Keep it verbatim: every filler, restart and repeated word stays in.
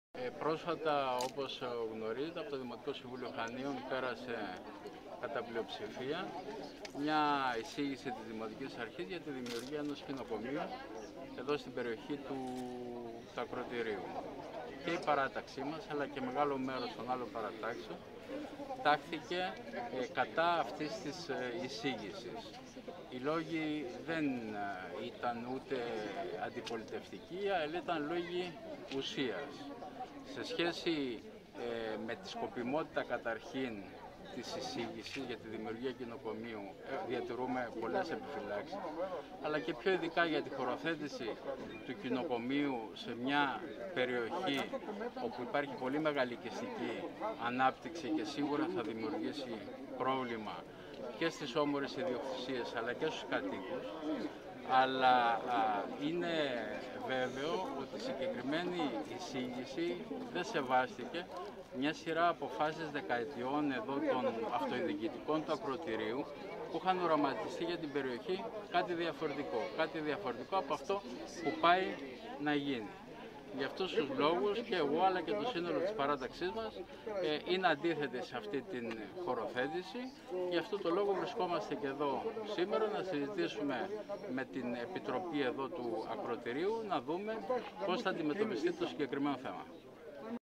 Ε, πρόσφατα, όπως γνωρίζετε, από το Δημοτικό Συμβούλιο Χανίων πέρασε κατά πλειοψηφία μια εισήγηση της Δημοτικής Αρχής για τη δημιουργία ενός κοινοκομείου εδώ στην περιοχή του, του ακροτηρίου. Και η παράταξή μας, αλλά και μεγάλο μέρος των άλλων παρατάξεων, τάχθηκε ε, κατά αυτής της ε, εισήγησης. Οι λόγοι δεν ε, ήταν ούτε αντιπολιτευτικοί, αλλά ήταν λόγοι ουσίας. Σε σχέση ε, με τη σκοπιμότητα καταρχήν της εισήγησης για τη δημιουργία κοινοκομείου ε, διατηρούμε πολλές επιφυλάξεις, αλλά και πιο ειδικά για τη χωροθέτηση του κοινοκομείου σε μια περιοχή όπου υπάρχει πολύ μεγάλη οικιστική ανάπτυξη και σίγουρα θα δημιουργήσει πρόβλημα και στις όμορες ιδιοκτησίες αλλά και στους κατοίκους. Αλλά α, είναι βέβαιο ότι η συγκεκριμένη εισήγηση δεν σεβάστηκε μια σειρά αποφάσεις δεκαετιών εδώ των αυτοδιοικητικών του ακροτηρίου που είχαν οραματιστεί για την περιοχή κάτι διαφορετικό, κάτι διαφορετικό από αυτό που πάει να γίνει. Για αυτούς τους λόγους και εγώ αλλά και το σύνολο της παράταξής μας ε, είναι αντίθετοι σε αυτή την χωροθέτηση. Γι' αυτό το λόγο βρισκόμαστε και εδώ σήμερα να συζητήσουμε με την Επιτροπή εδώ του Ακροτηρίου να δούμε πώς θα αντιμετωπιστεί το συγκεκριμένο θέμα.